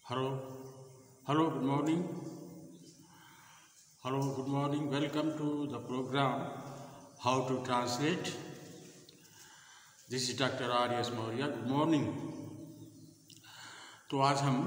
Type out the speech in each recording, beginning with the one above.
Hello, hello, good morning. Hello, good morning. Welcome to the program How to Translate. This is Dr. R.S. Maurya. Good morning. तो आज हम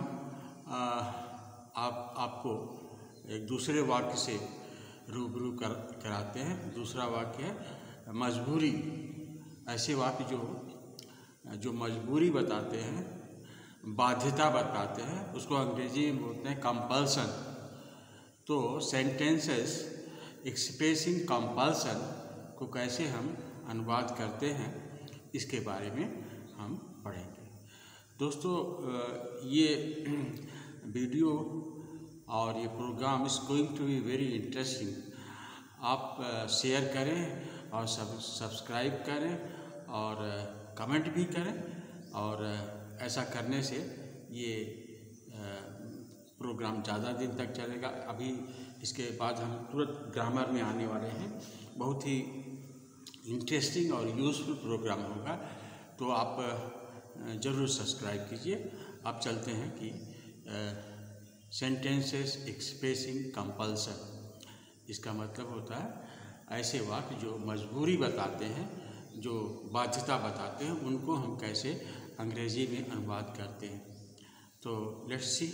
आपको एक दूसरे वाक्य से रूबरू कराते हैं। दूसरा वाक्य है मजबूरी। ऐसे वाक्य जो मजबूरी बताते हैं, बाध्यता बताते हैं, उसको अंग्रेजी में बोलते हैं कंपल्सन। तो सेंटेंसेस एक्सप्रेसिंग कंपल्सन को कैसे हम अनुवाद करते हैं, इसके बारे में हम पढ़ेंगे। दोस्तों, ये वीडियो और ये programme is going to be very interesting. आप शेयर करें और सब्सक्राइब करें और कमेंट भी करें, और ऐसा करने से ये प्रोग्राम ज़्यादा दिन तक चलेगा। अभी इसके बाद हम तुरंत ग्रामर में आने वाले हैं। बहुत ही इंटरेस्टिंग और यूज़फुल प्रोग्राम होगा, तो आप ज़रूर सब्सक्राइब कीजिए। अब चलते हैं कि सेंटेंसेस एक्सप्रेसिंग कंपल्सन। इसका मतलब होता है ऐसे वाक्य जो मजबूरी बताते हैं, जो बाध्यता बताते हैं, उनको हम कैसे अंग्रेजी में अनुवाद करते हैं। तो लेट्स सी।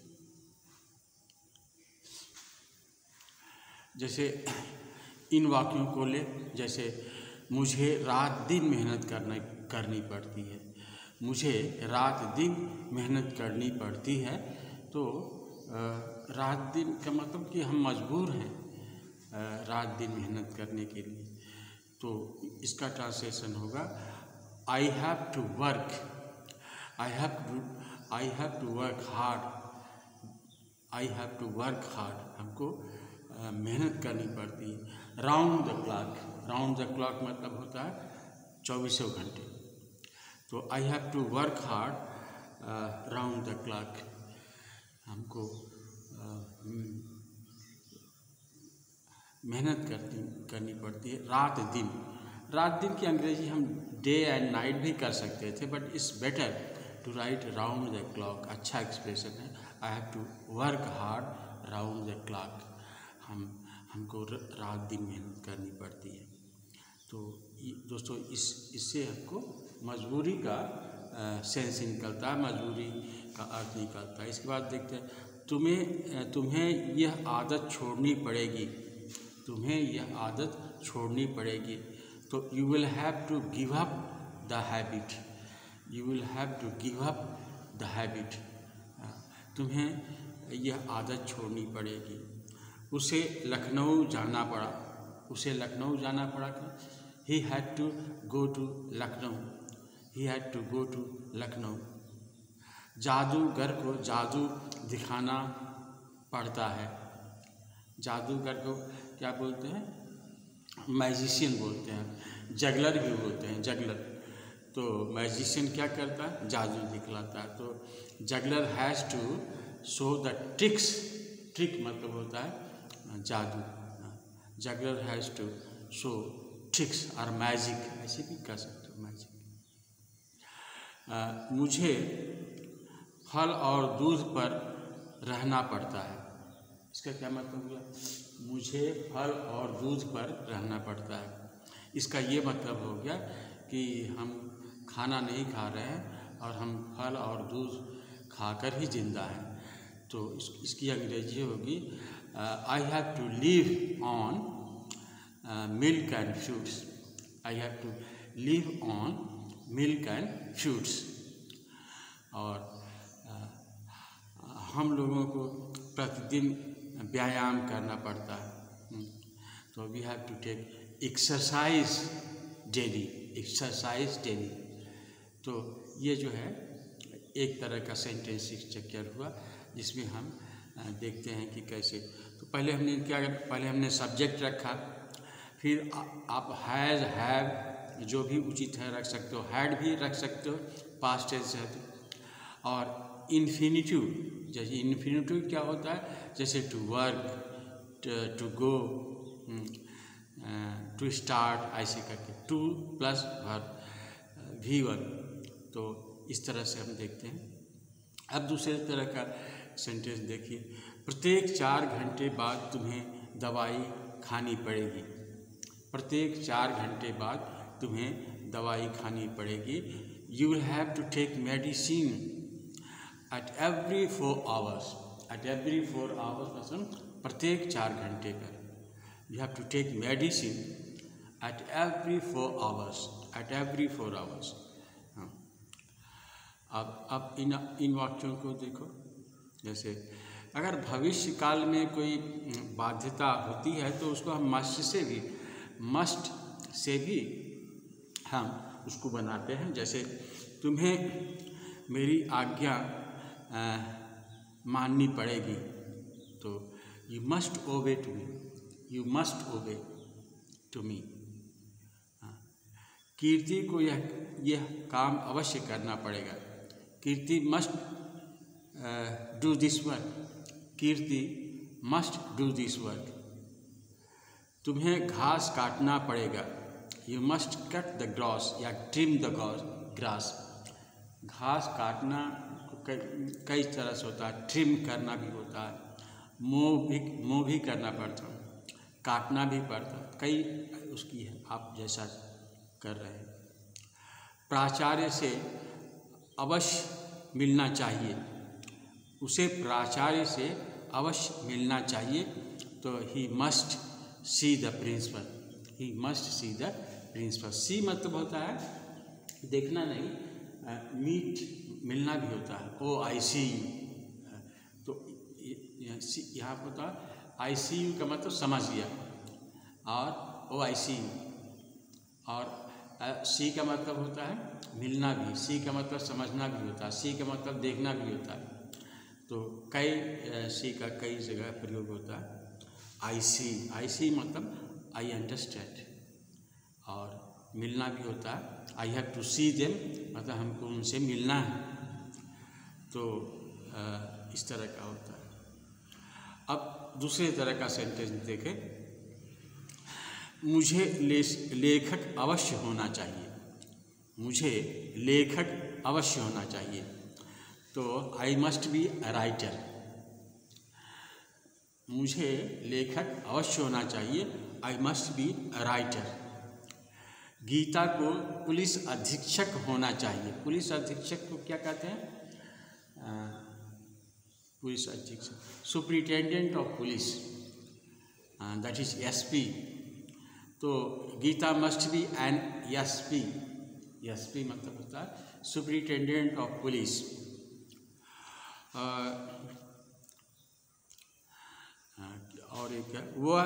जैसे इन वाक्यों को ले, जैसे मुझे रात दिन मेहनत करनी पड़ती है। मुझे रात दिन मेहनत करनी पड़ती है। तो रात दिन का मतलब कि हम मजबूर हैं रात दिन मेहनत करने के लिए। तो इसका ट्रांसलेशन होगा I have to work. I have to work hard. I have to work hard. हमको मेहनत करनी पड़ती है। Round the clock. Round the clock मतलब होता है 24 घंटे। तो I have to work hard round the clock. हमको मेहनत करनी पड़ती है रात दिन। रात दिन की अंग्रेजी हम डे एंड नाइट भी कर सकते थे, but it's better to write round the clock. अच्छा एक्सप्रेशन है। I have to work hard round the clock. हमको रात दिन मेहनत करनी पड़ती है। तो दोस्तों, इससे हमको मजबूरी का सेंस निकलता है, मजबूरी का अर्थ निकलता है। इसके बाद देखते हैं तुम्हें यह आदत छोड़नी पड़ेगी। तुम्हें यह आदत छोड़नी पड़ेगी। तो you will have to give up the habit. You will have to give up the habit. तुम्हें यह आदत छोड़नी पड़ेगी। उसे लखनऊ जाना पड़ा। उसे लखनऊ जाना पड़ा। He had to go to Lucknow. He had to go to Lucknow. जादूगर को जादू दिखाना पड़ता है। जादूगर को क्या बोलते हैं? मैजिशियन बोलते हैं। जगलर भी बोलते हैं, जगलर। तो मैजिशियन क्या करता है? जादू दिखलाता है। तो juggler has to show the tricks. Trick मतलब होता है जादू। Juggler has to show tricks और मैजिक, ऐसे भी कह सकते हो, मैजिक। मुझे फल और दूध पर रहना पड़ता है। इसका क्या मतलब हुआ? मुझे फल और दूध पर रहना पड़ता है। इसका ये मतलब हो गया कि हम खाना नहीं खा रहे हैं और हम फल और दूध खाकर ही जिंदा हैं। तो इसकी अंग्रेजी होगी I have to live on milk and fruits. I have to live on milk and fruits. और हम लोगों को प्रतिदिन व्यायाम करना पड़ता है। तो we have to take exercise daily. Exercise daily. तो ये जो है एक तरह का सेंटेंस स्ट्रक्चर हुआ, जिसमें हम देखते हैं कि कैसे। तो पहले हमने क्या किया? पहले हमने सब्जेक्ट रखा, फिर आप हैज़ हैव जो भी उचित है रख सकते हो, हैड भी रख सकते हो, पास्ट टेंस है तो। और इन्फिनिटिव, जैसे इन्फिनिटिव क्या होता है? जैसे to work, to go, to start, ऐसे करके टू प्लस वर्ब V1। तो इस तरह से हम देखते हैं। अब दूसरे तरह का सेंटेंस देखिए, प्रत्येक 4 घंटे बाद तुम्हें दवाई खानी पड़ेगी। प्रत्येक 4 घंटे बाद तुम्हें दवाई खानी पड़ेगी। You will have to take medicine at every 4 hours. At every 4 hours मतलब प्रत्येक 4 घंटे पर। You have to take medicine at every 4 hours. At every 4 hours. हाँ, अब इन वाक्यों को देखो। जैसे अगर भविष्य काल में कोई बाध्यता होती है तो उसको हम मस्ट से भी हम उसको बनाते हैं। जैसे तुम्हें मेरी आज्ञा माननी पड़ेगी, तो you must obey to me. You must obey to me. Kirti को यह काम अवश्य करना पड़ेगा। Kirti must do this work. Kirti must do this work. तुम्हें घास काटना पड़ेगा। You must cut the grass या ट्रिम द ग्रास। घास काटना कई तरह से होता है, ट्रिम करना भी होता है, मोह भी करना पड़ता है, काटना भी पड़ता है, कई उसकी है, आप जैसा कर रहे हैं। प्राचार्य से अवश्य मिलना चाहिए। उसे प्राचार्य से अवश्य मिलना चाहिए, तो he must see the principal. He must see the principal. See मतलब होता है देखना नहीं, मिलना भी होता है। OICU। तो यहाँ पर होता है ICU का मतलब समझ गया, और OICU। और सी का मतलब होता है मिलना भी। सी का मतलब समझना भी होता है। सी का मतलब देखना भी होता है। तो कई सी का कई जगह प्रयोग होता है। आई मतलब आई अंडरस्टैंड। और मिलना भी होता है, I have to see them, मतलब हमको उनसे मिलना है। तो इस तरह का होता है। अब दूसरे तरह का सेंटेंस देखें। मुझे लेखक अवश्य होना चाहिए। मुझे लेखक अवश्य होना चाहिए, तो I must be a writer. मुझे लेखक अवश्य होना चाहिए, I must be a writer. Geeta को पुलिस अधीक्षक होना चाहिए। पुलिस अधीक्षक को क्या कहते हैं? पुलिस अधीक्षक, superintendent of police, that is SP। तो Geeta must be an SP। SP मतलब होता है सुपरिटेंडेंट ऑफ पुलिस। और एक है,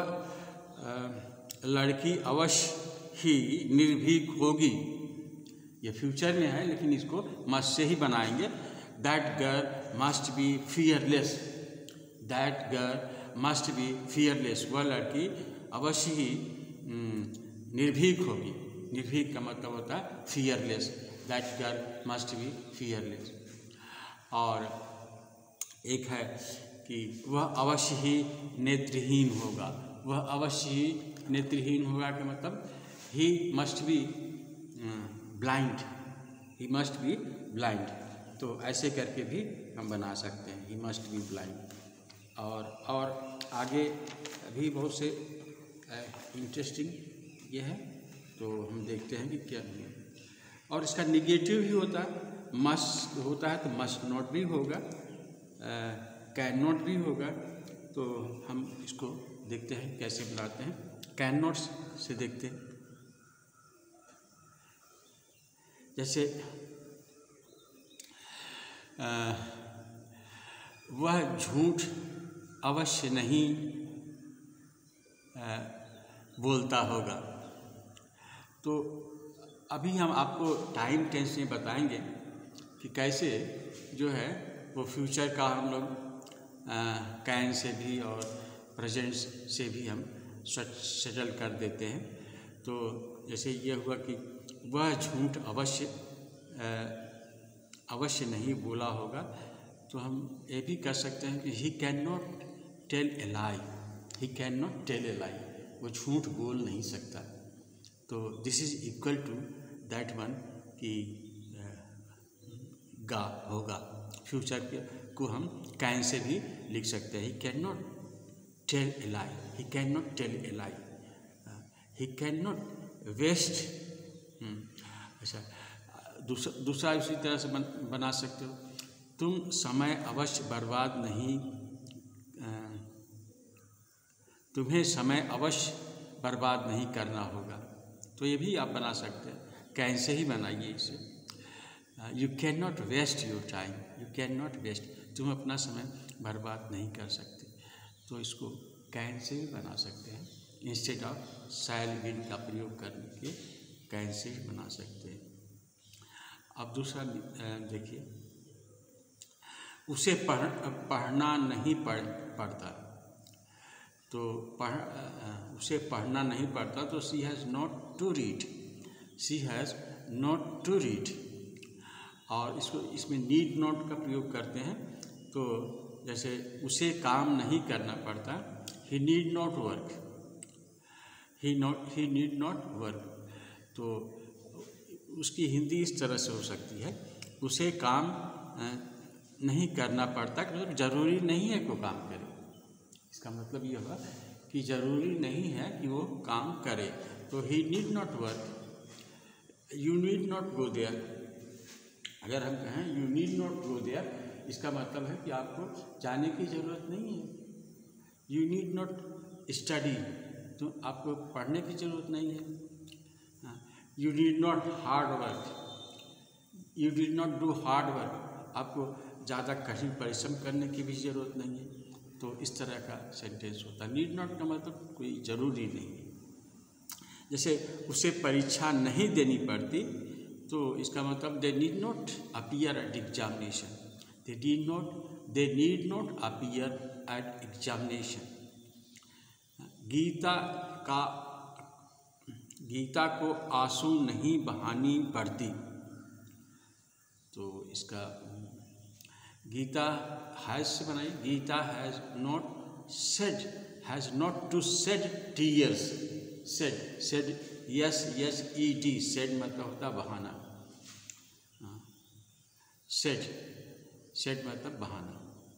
वह लड़की अवश्य ही निर्भीक होगी। ये फ्यूचर में है, लेकिन इसको मस्ट से ही बनाएंगे। That girl must be fearless. That girl must be fearless. वह लड़की अवश्य ही निर्भीक होगी। निर्भीक का मतलब होता है fearless. That girl must be fearless. और एक है कि वह अवश्य ही नेत्रहीन होगा। वह अवश्य ही नेत्रहीन होगा का मतलब he must be blind. He must be blind. तो ऐसे करके भी हम बना सकते हैं, ही मस्ट बी ब्लाइंड। और आगे भी बहुत से इंटरेस्टिंग ये है, तो हम देखते हैं कि क्या है। और इसका निगेटिव भी होता है। मस्ट होता है तो मस्ट नॉट भी होगा, कैन नॉट भी होगा। तो हम इसको देखते हैं कैसे बनाते हैं। कैन नॉट से देखते हैं। जैसे वह झूठ अवश्य नहीं बोलता होगा। तो अभी हम आपको टाइम टेंस में बताएंगे कि कैसे जो है वो फ्यूचर का हम लोग कैन से भी और प्रेजेंट से भी हम सेटल कर देते हैं। तो जैसे ये हुआ कि वह झूठ अवश्य नहीं बोला होगा, तो हम ये भी कर सकते हैं कि he can not tell a lie. He can not tell a lie. वो झूठ बोल नहीं सकता। तो this is equal to that one कि गा होगा फ्यूचर को हम कैन से भी लिख सकते हैं। He can not tell a lie, he can not tell a lie, he can not waste. अच्छा, दूसरा उसी तरह से बना सकते हो, तुम समय अवश्य बर्बाद नहीं, तुम्हें समय अवश्य बर्बाद नहीं करना होगा। तो ये भी आप बना सकते हैं, कैन से ही बनाइए इसे। You can not waste your time, you can not waste, तुम अपना समय बर्बाद नहीं कर सकते। तो इसको कैन से भी बना सकते हैं, इंस्टेड ऑफ शैल विल का प्रयोग करने के कैन से ही बना सकते हैं। अब दूसरा देखिए, उसे पढ़ना नहीं पड़ता, तो उसे पढ़ना नहीं पड़ता, तो she has not to read, she has not to read. और इसमें नीड नॉट का प्रयोग करते हैं, तो जैसे उसे काम नहीं करना पड़ता, he need not work, he need not work. तो उसकी हिंदी इस तरह से हो सकती है, उसे काम नहीं करना पड़ता, मतलब ज़रूरी नहीं है कि वो काम करे। इसका मतलब ये होगा कि ज़रूरी नहीं है कि वो काम करे। तो he need not work, you need not go there. अगर हम कहें you need not go there, इसका मतलब है कि आपको जाने की ज़रूरत नहीं है। यू नीड नॉट स्टडी, तो आपको पढ़ने की ज़रूरत नहीं है। You need not hard work, you need not do hard work, आपको ज़्यादा कठिन परिश्रम करने की भी ज़रूरत नहीं है। तो इस तरह का सेंटेंस होता है। नीड नॉट का मतलब कोई ज़रूरी नहीं है। जैसे उसे परीक्षा नहीं देनी पड़ती, तो इसका मतलब they need not appear at examination, they need not appear at examination. Geeta को आंसू नहीं बहानी पड़ती, तो इसका गीता हैज़ से बनाई, Geeta has not to shed tears, shed SED, shed मतलब होता बहाना, सेड मतलब बहाना।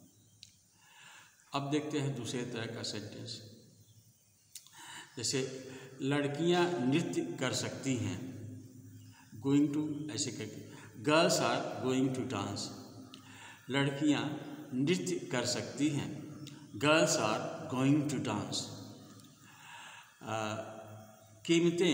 अब देखते हैं दूसरे तरह का सेंटेंस। जैसे लड़कियां नृत्य कर सकती हैं, गोइंग टू ऐसे करके, girls are going to dance. लड़कियां नृत्य कर सकती हैं, girls are going to dance. कीमतें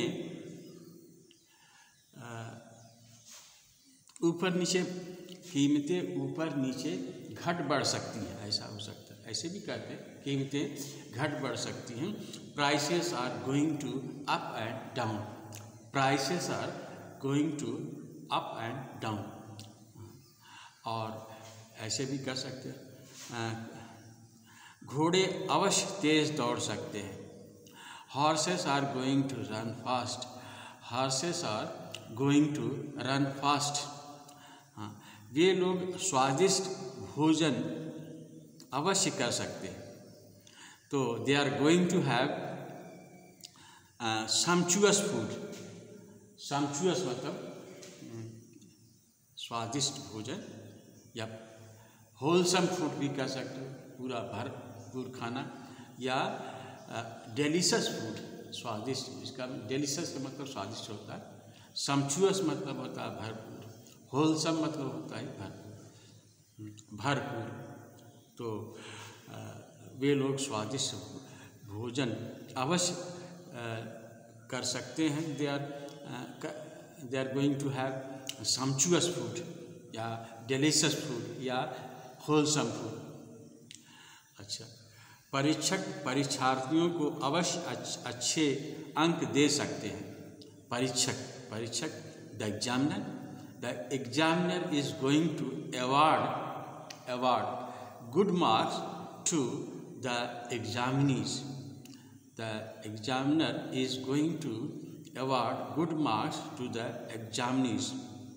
ऊपर नीचे घट बढ़ सकती हैं, ऐसा हो सकता है, ऐसे भी कहते हैं, कीमतें घट बढ़ सकती हैं। Prices are going to up and down, prices are going to up and down. और ऐसे भी कर सकते हैं, घोड़े अवश्य तेज दौड़ सकते हैं। Horses are going to run fast, horses are going to run fast. हाँ, वे लोग स्वादिष्ट भोजन अवश्य कर सकते हैं, तो they are going to have sumptuous food. Sumptuous मतलब स्वादिष्ट भोजन, या होलसम फूड भी कह सकते हो, पूरा भरपूर खाना, या डेलिशियस फूड, स्वादिष्ट। इसका डेलिशियस का मतलब स्वादिष्ट होता है, सम्चुअस मतलब होता है भरपूर, होलसम मतलब होता है भरपूर। तो वे लोग स्वादिष्ट भोजन अवश्य कर सकते हैं, they are going to have sumptuous food, या डेलिशियस फूड, या होलसम फूड। अच्छा, परीक्षक परीक्षार्थियों को अवश्य अच्छे अंक दे सकते हैं। परीक्षक the examiner is going to award good marks to the examinees. The examiner is going to award good marks to the examinees.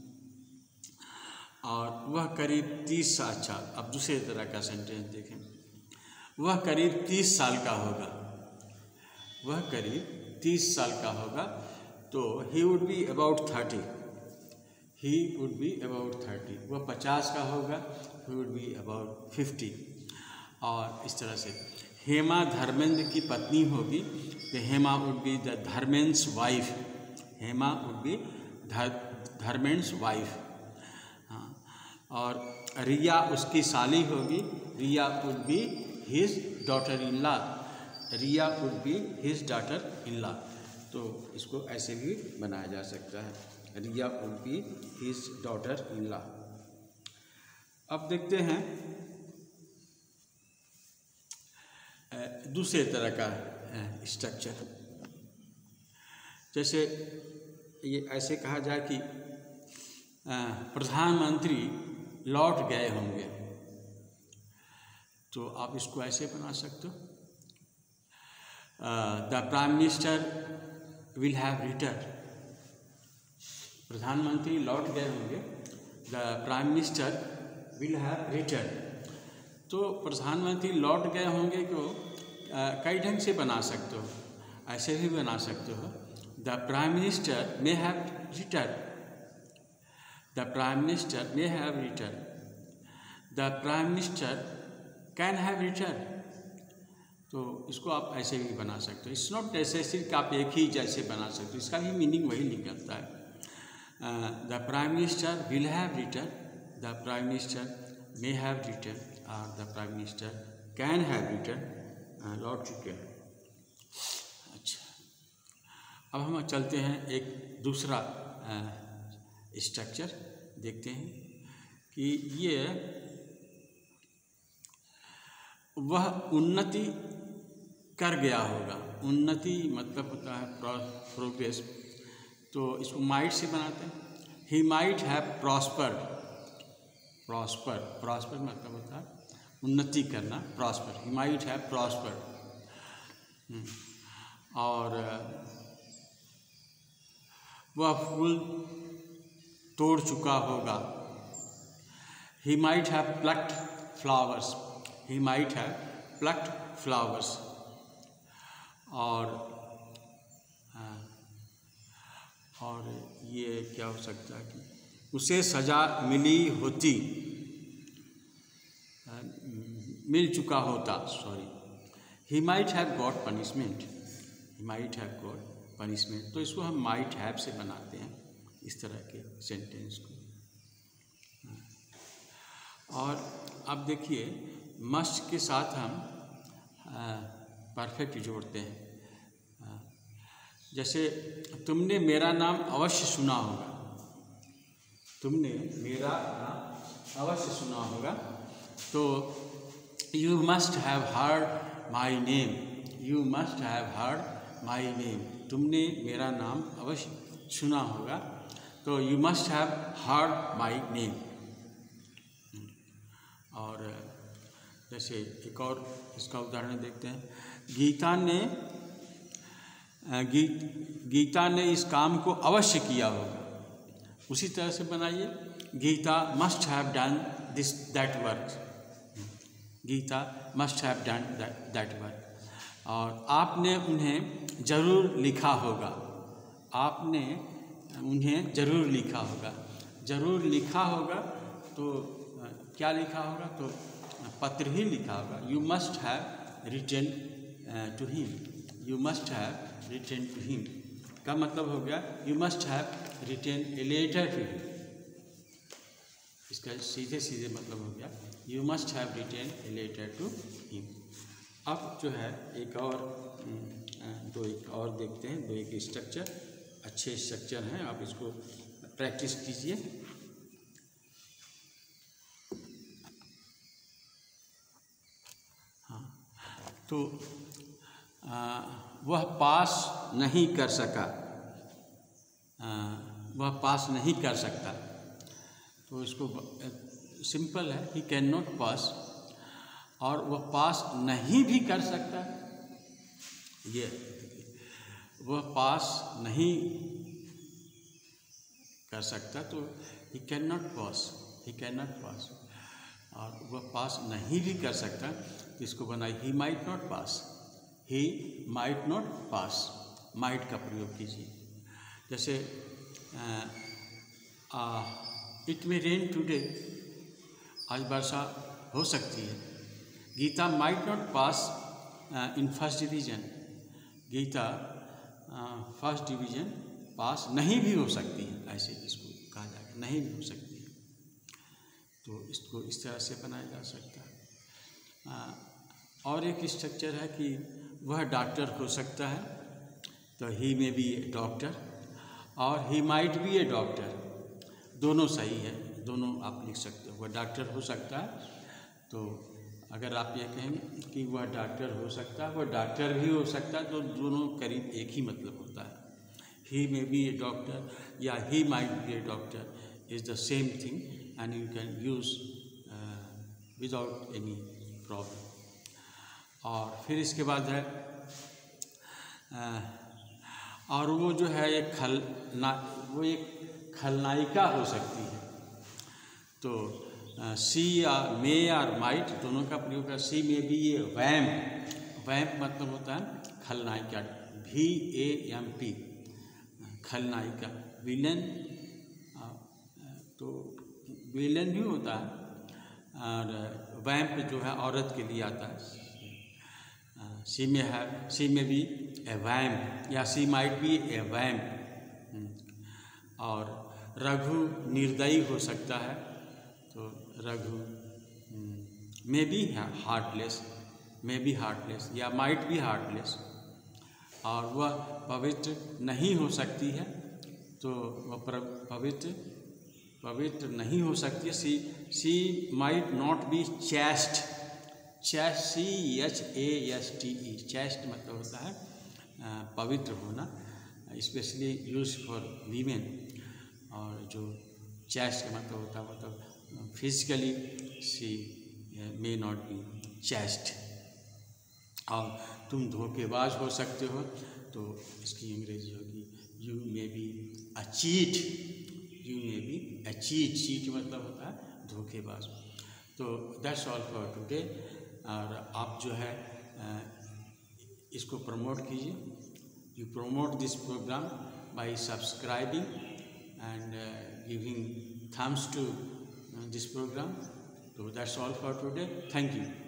और वह करीब 30 साल, अच्छा अब दूसरे तरह का सेंटेंस देखें, वह करीब 30 साल का होगा, वह करीब 30 साल का होगा, तो he would be about 30, he would be about 30, वह 50 का होगा, ही वुड बी अबाउट 50। और इस तरह से हेमा धर्मेंद्र की पत्नी होगी तो Hema would be the Dharmendra's wife, Hema would be Dharmendra's wife. हाँ, और रिया उसकी साली होगी, Riya would be his daughter in law, Riya would be his daughter in law. तो इसको ऐसे भी बनाया जा सकता है, Riya would be his daughter in law. अब देखते हैं दूसरे तरह का स्ट्रक्चर। जैसे ये ऐसे कहा जाए कि प्रधानमंत्री लौट गए होंगे, तो आप इसको ऐसे बना सकते हो, the prime minister will have return, प्रधानमंत्री लौट गए होंगे, the prime minister will have return. तो प्रधानमंत्री लौट गए होंगे को कई ढंग से बना सकते हो, ऐसे भी बना सकते हो, the prime minister may have return, the prime minister may have return, the prime minister can have return. तो इसको आप ऐसे भी बना सकते हो। इट्स नॉट नेसेसरी कि आप एक ही जैसे बना सकते हो, इसका भी मीनिंग वही निकलता है। The prime minister will have return, the prime minister may have return, और the prime minister can have return, लौट चुके हैं। अच्छा, अब हम चलते हैं एक दूसरा स्ट्रक्चर देखते हैं कि ये वह उन्नति कर गया होगा। उन्नति मतलब होता है प्रोग्रेस, तो इसको माइट से बनाते हैं। He might have prospered, prosper मतलब होता है उन्नति करना, prosper, he might have prospered. और वह फूल तोड़ चुका होगा, he might have plucked flowers, he might have plucked flowers. और ये क्या हो सकता है कि उसे सज़ा मिली होती, मिल चुका होता, sorry, he might have got punishment, he might have got punishment. तो इसको हम माइट हैव से बनाते हैं इस तरह के सेंटेंस को। और अब देखिए मस्ट के साथ हम परफेक्ट जोड़ते हैं। जैसे तुमने मेरा नाम अवश्य सुना होगा, तुमने मेरा नाम अवश्य सुना होगा, तो you must have heard my name, you must have heard my name. तुमने मेरा नाम अवश्य सुना होगा, तो you must have heard my name. और जैसे एक और इसका उदाहरण देखते हैं, गीता ने इस काम को अवश्य किया होगा, उसी तरह से बनाइए, Gita must have done this that work, Gita must have done that work. और आपने उन्हें ज़रूर लिखा होगा, आपने उन्हें ज़रूर लिखा होगा, ज़रूर लिखा होगा तो क्या लिखा होगा, तो पत्र ही लिखा होगा। You must have written to him, you must have written to him का मतलब हो गया you must have written a letter to him, इसका सीधे सीधे मतलब हो गया you must have written a letter to him. अब जो है एक और देखते हैं, दो एक स्ट्रक्चर, अच्छे स्ट्रक्चर हैं, आप इसको प्रैक्टिस कीजिए। हाँ, तो वह पास नहीं कर सका, वह पास नहीं कर सकता, तो इसको सिंपल है, ही कैन नॉट पास। और वह पास नहीं भी कर सकता, ये वह पास नहीं कर सकता, तो he can not pass, he can not pass. और वह पास नहीं भी कर सकता, तो इसको बनाए he might not pass, he might not pass, might का प्रयोग कीजिए। जैसे इट मे रेन टुडे, आज वर्षा हो सकती है। Gita might not pass in first division, Gita first division pass नहीं भी हो सकती है, ऐसे इसको कहा जाएगा, नहीं भी हो सकती है। तो इसको इस तरह से बनाया जा सकता है। और एक स्ट्रक्चर है कि वह डॉक्टर हो सकता है, तो ही में बी ए डॉक्टर, और he might be a doctor, दोनों सही है, दोनों आप लिख सकते हो। वह डॉक्टर हो सकता है, तो अगर आप ये कहेंगे कि वह डॉक्टर हो सकता है, वह डॉक्टर भी हो सकता है, तो दोनों करीब एक ही मतलब होता है। ही मे बी ए डॉक्टर या he might be a doctor is the same thing, and you can use without any problem. और फिर इसके बाद है और वो जो है एक खलनायिका हो सकती है। तो सी या मे और माइट दोनों का प्रयोग है। सी में भी ये वैम्प मतलब होता है खलनायिका, VAMP, खलनायिका। विलन, तो विलन भी होता है, और वैम्प जो है औरत के लिए आता है। सी में भी ए वैम्प, या सी माइट बी ए वैम्प। और रघु निर्दयी हो सकता है, तो रघु मे बी हार्टलेस, या माइट बी हार्टलेस। और वह पवित्र नहीं हो सकती है, तो वह पवित्र नहीं हो सकती है। She might not be chaste, CHASTE, chaste मतलब होता है पवित्र होना, स्पेशली यूज फॉर वीमेन। और जो चैस्ट का मतलब होता है मतलब physically she may not be chaste. और तुम धोखेबाज हो सकते हो, तो इसकी अंग्रेजी होगी you may be a cheat, cheat मतलब होता है धोखेबाज। तो दैट्स ऑल फॉर टुडे। और आप जो है इसको प्रमोट कीजिए, you promote this programme by subscribing and giving thumbs to this program. So that's all for today. Thank you.